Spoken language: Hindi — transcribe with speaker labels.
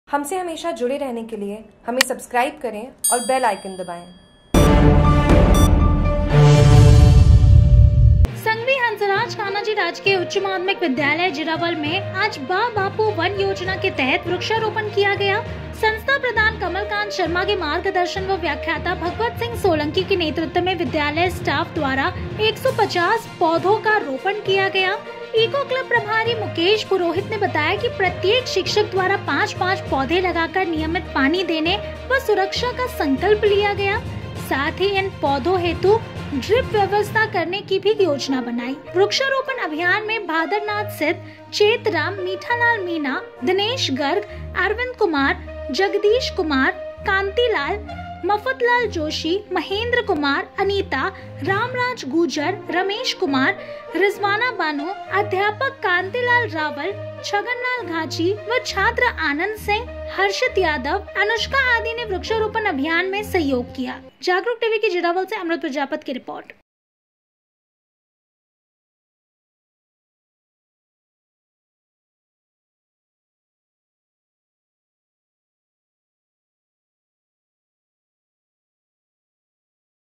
Speaker 1: हमसे हमेशा जुड़े रहने के लिए हमें सब्सक्राइब करें और बेल आइकन दबाएं।
Speaker 2: संघवी हंसराज कान्हाजी राजकीय उच्च माध्यमिक विद्यालय जिरावल में आज बापू वन योजना के तहत वृक्षारोपण किया गया। संस्था प्रधान कमलकांत शर्मा के मार्गदर्शन व व्याख्याता भगवत सिंह सोलंकी के नेतृत्व में विद्यालय स्टाफ द्वारा 150 पौधों का रोपण किया गया। इको क्लब प्रभारी मुकेश पुरोहित ने बताया कि प्रत्येक शिक्षक द्वारा 5-5 पौधे लगाकर नियमित पानी देने व सुरक्षा का संकल्प लिया गया। साथ ही इन पौधों हेतु ड्रिप व्यवस्था करने की भी योजना बनाई। वृक्षारोपण अभियान में भादरनाथ सिद्ध, चेतराम, मीठालाल मीना, दिनेश गर्ग, अरविंद कुमार, जगदीश कुमार, कांतिलाल, मफतलाल जोशी, महेंद्र कुमार, अनीता, रामराज गुजर, रमेश कुमार, रिजवाना बानो, अध्यापक कांतिलाल रावल, छगनलाल घाची व छात्र आनंद सिंह, हर्षित यादव, अनुष्का आदि ने वृक्षारोपण अभियान में सहयोग किया। जागरूक टीवी की जिरावल से अमृत प्रजापत की रिपोर्ट।